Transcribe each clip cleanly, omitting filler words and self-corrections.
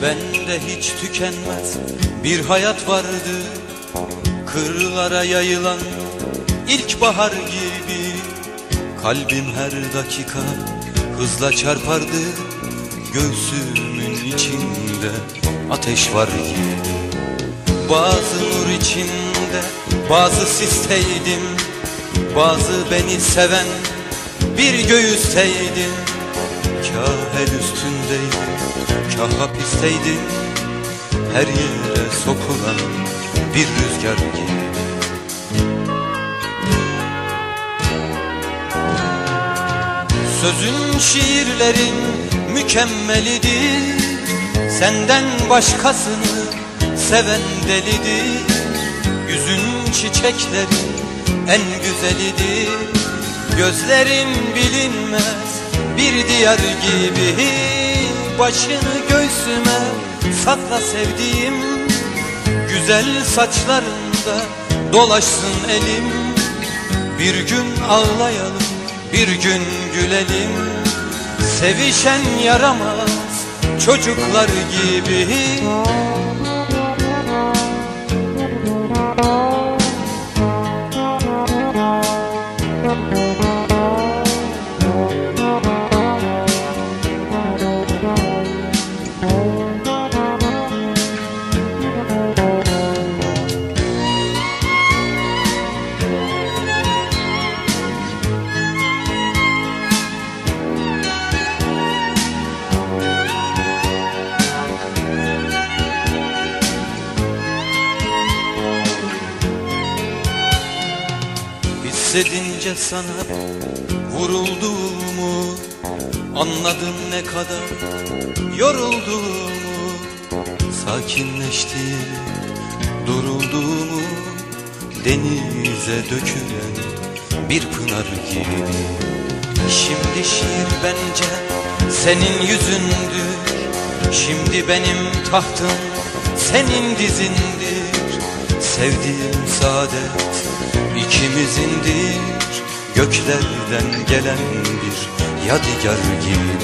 Bende hiç tükenmez bir hayat vardı, kırlara yayılan ilkbahar gibi. Kalbim her dakika hızla çarpardı, göğsümün içinde ateş var gibi. Bazı nur içinde, bazı sisteydim, bazı beni seven bir göğüsteydim. Kâh el üstündeydim, kâh hapisteydim, her yere sokulan bir rüzgar gibi. Sözün, şiirlerin mükemmelidir, senden başkasını seven delidir. Yüzün, çiçeklerin en güzelidir, gözlerin bilinmez bir diyar gibi. Başını göğsüme sakla sevdiğim, güzel saçlarında dolaşsın elim. Bir gün ağlayalım, bir gün gülelim, sevişen yaramaz çocuklar gibi. Hissedince sana vurulduğumu, anladım ne kadar yorulduğumu. Sakinleştiğimi, durulduğumu, denize dökülen bir pınar gibi. Şimdi şiir bence senin yüzündür, şimdi benim tahtım senin dizindir. Sevdiğim saadet İkimizindir, göklerden gelen bir yadigar gibi.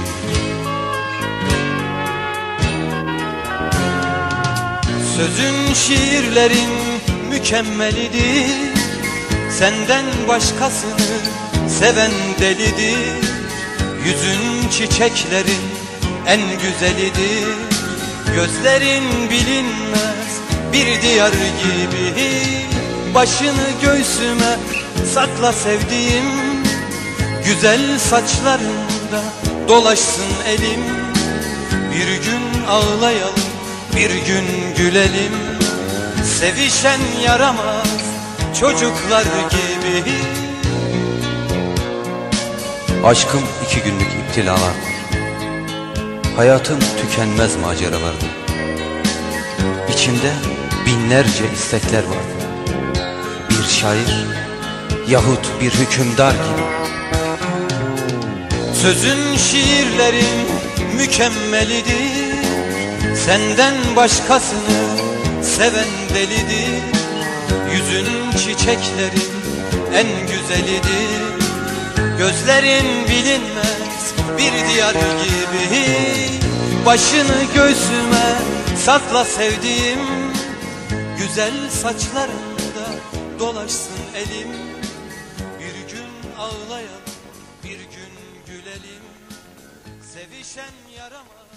Sözün, şiirlerin mükemmelidir, senden başkasını seven delidir. Yüzün, çiçeklerin en güzelidir, gözlerin bilinmez bir diyar gibi. Başını göğsüme sakla sevdiğim, güzel saçlarında dolaşsın elim. Bir gün ağlayalım, bir gün gülelim, sevişen yaramaz çocuklar gibi. Aşkım 2 günlük iptilalar, hayatım tükenmez maceralardı. İçimde binlerce istekler vardı, bir şair yahut bir hükümdar gibi. Sözün, şiirlerin mükemmelidir, senden başkasını seven delidir. Yüzün, çiçeklerin en güzelidir, gözlerin bilinmez bir diyar gibi. Başını göğsüme sakla sevdiğim, güzel saçlarında dolaşsın elim. Bir gün ağlayalım, bir gün gülelim, sevişen yaramaz